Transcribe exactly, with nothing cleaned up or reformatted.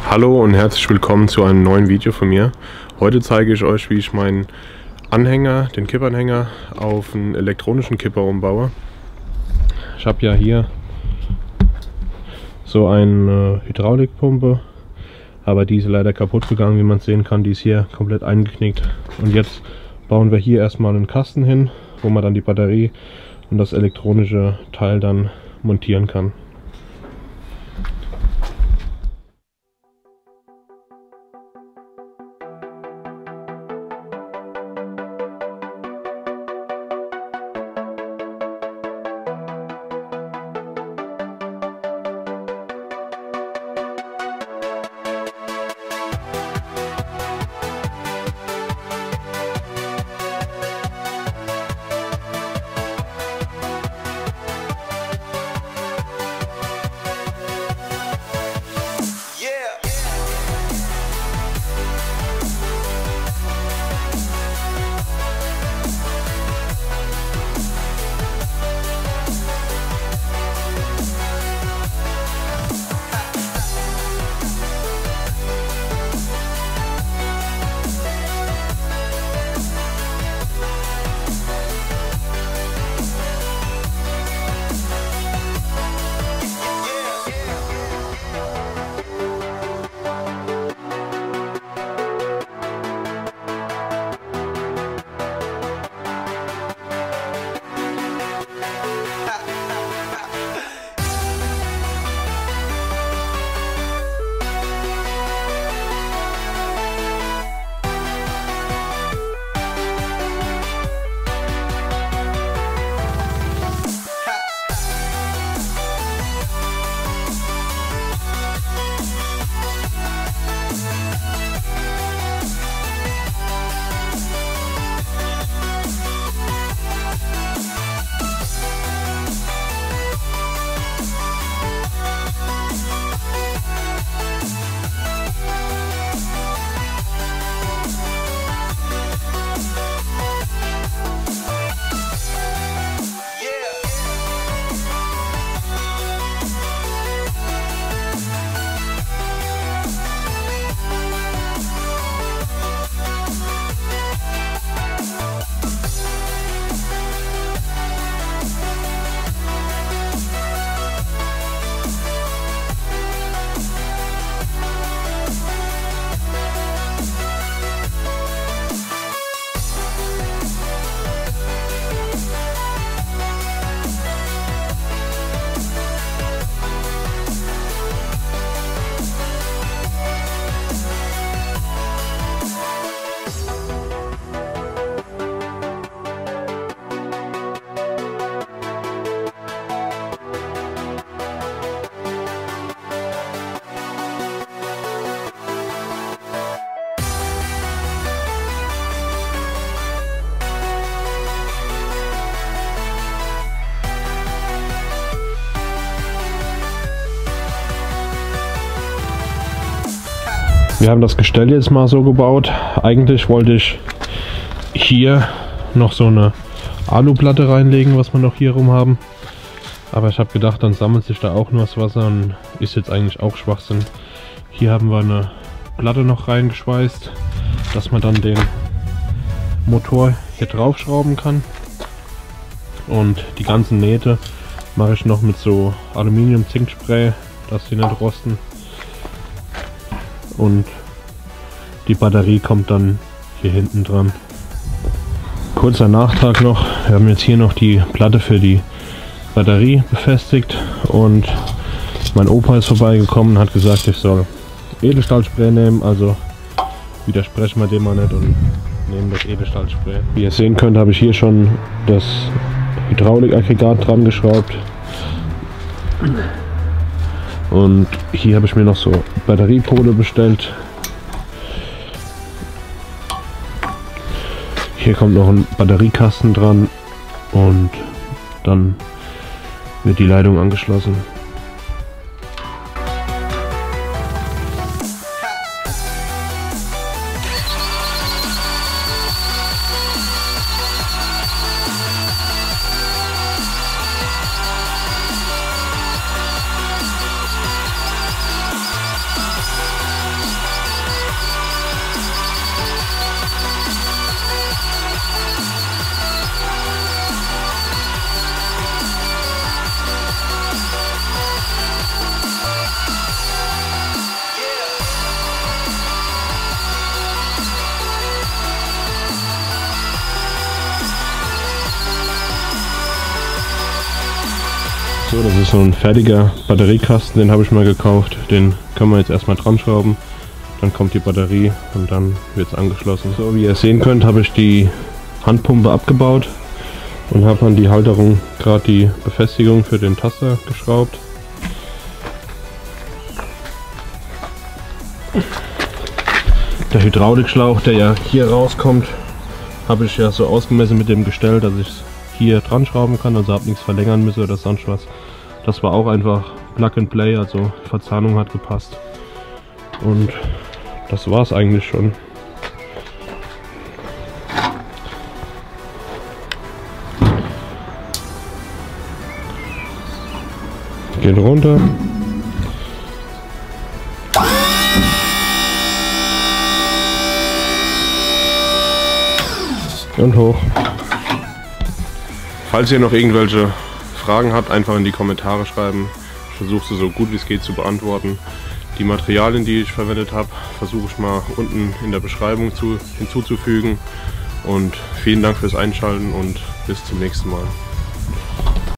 Hallo und herzlich willkommen zu einem neuen Video von mir. Heute zeige ich euch, wie ich meinen Anhänger, den Kippanhänger, auf einen elektronischen Kipper umbaue. Ich habe ja hier so eine Hydraulikpumpe, aber die ist leider kaputt gegangen, wie man sehen kann. Die ist hier komplett eingeknickt. Und jetzt bauen wir hier erstmal einen Kasten hin, wo man dann die Batterie und das elektronische Teil dann montieren kann. Wir haben das Gestell jetzt mal so gebaut. Eigentlich wollte ich hier noch so eine Aluplatte reinlegen, was wir noch hier rum haben. Aber ich habe gedacht, dann sammelt sich da auch nur das Wasser und ist jetzt eigentlich auch Schwachsinn. Hier haben wir eine Platte noch reingeschweißt, dass man dann den Motor hier draufschrauben kann. Und die ganzen Nähte mache ich noch mit so Aluminium-Zinkspray, dass sie nicht rosten. Und die Batterie kommt dann hier hinten dran. Kurzer Nachtrag noch, wir haben jetzt hier noch die Platte für die Batterie befestigt und mein Opa ist vorbeigekommen und hat gesagt, ich soll Edelstahlspray nehmen, also widersprechen wir dem mal nicht und nehmen das Edelstahlspray. Wie ihr sehen könnt, habe ich hier schon das Hydraulikaggregat dran geschraubt. Und hier habe ich mir noch so Batteriepole bestellt. Hier kommt noch ein Batteriekasten dran und dann wird die Leitung angeschlossen. So, das ist so ein fertiger Batteriekasten, den habe ich mal gekauft. Den können wir jetzt erstmal dran schrauben. Dann kommt die Batterie und dann wird es angeschlossen. So, wie ihr sehen könnt, habe ich die Handpumpe abgebaut und habe an die Halterung gerade die Befestigung für den Taster geschraubt. Der Hydraulikschlauch, der ja hier rauskommt, habe ich ja so ausgemessen mit dem Gestell, dass ich es hier dran schrauben kann, also habe nichts verlängern müssen oder sonst was. Das war auch einfach Plug and Play, also die Verzahnung hat gepasst. Und das war es eigentlich schon. Geht runter. Und hoch. Falls ihr noch irgendwelche Fragen habt, einfach in die Kommentare schreiben. Ich versuche sie so gut wie es geht zu beantworten. Die Materialien, die ich verwendet habe, versuche ich mal unten in der Beschreibung zu, hinzuzufügen. Und vielen Dank fürs Einschalten und bis zum nächsten Mal.